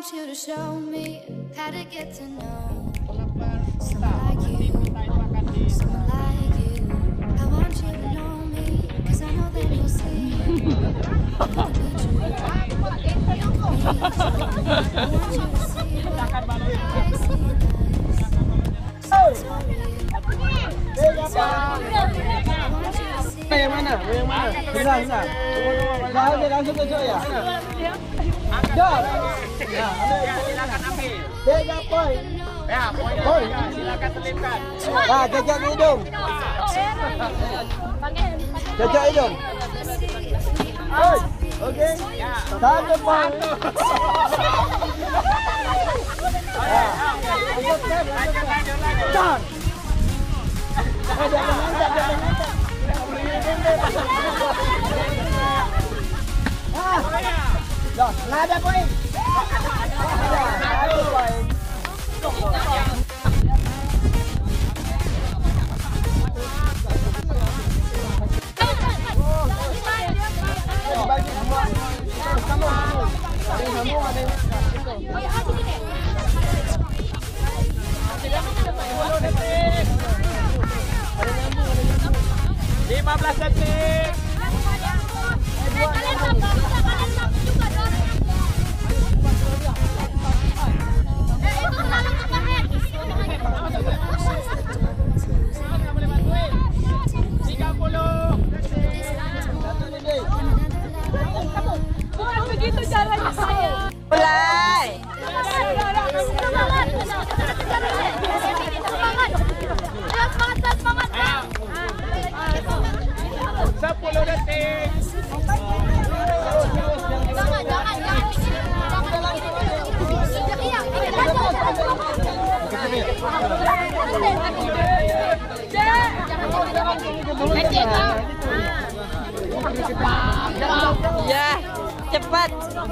want you to show me how to get to know someone like you, someone like you. I want you to know me, 'cause I know that you'll see. I want you to see what I see. Yang mana? Yang mana? Benar. Langsung tunjuk ya. Jom. Ya, silakan ambil. Tiga poin. Ya, poin. Silakan selipkan. Jejak hidung. Jejak hidung. Okey. Satu poin. Lanjut. Nggak ada poin. Satu poin. Bagi semua. Sambung. Ada yang detik. Kalian tambah juga dong. Itu salah kebahan. 30. Bukan begitu caranya saya. Mulai. Semangat. 10 detik. Ya, cepat.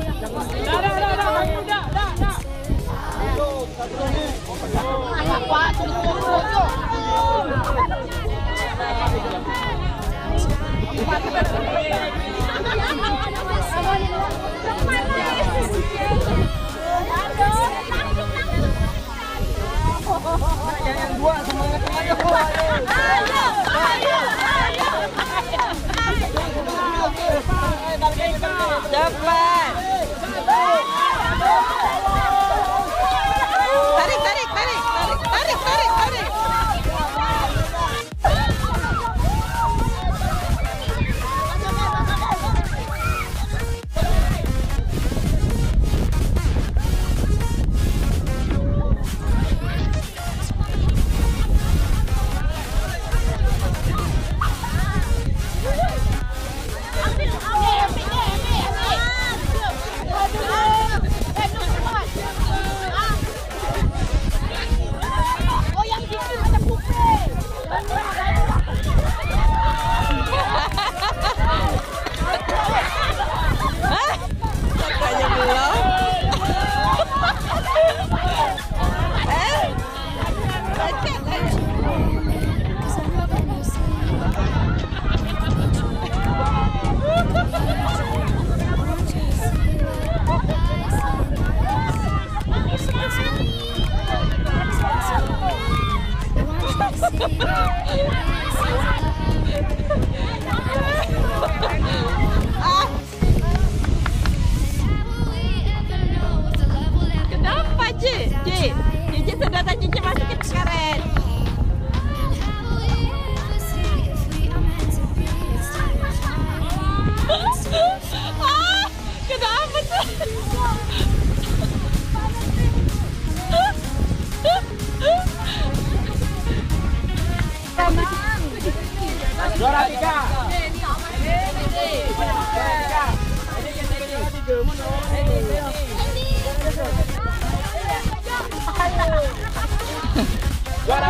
Yang dua semangat. Cepat. Tarik. Kenapa, Cik? Cik sedang tak cincin masuk ke karet. Kenapa tu? Juara 3. Juara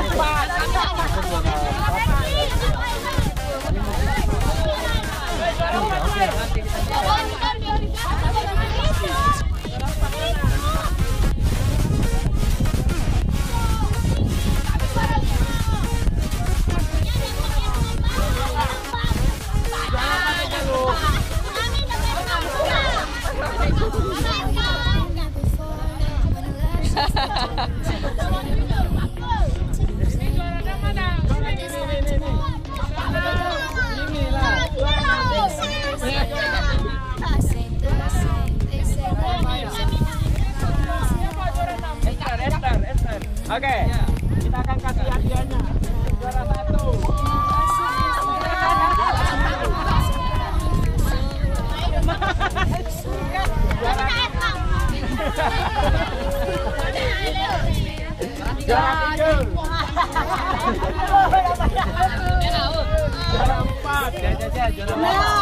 4. Okey. Kita akan kasih hadiahnya. Juara 1. Juara 3. Juara 4. Juara 5.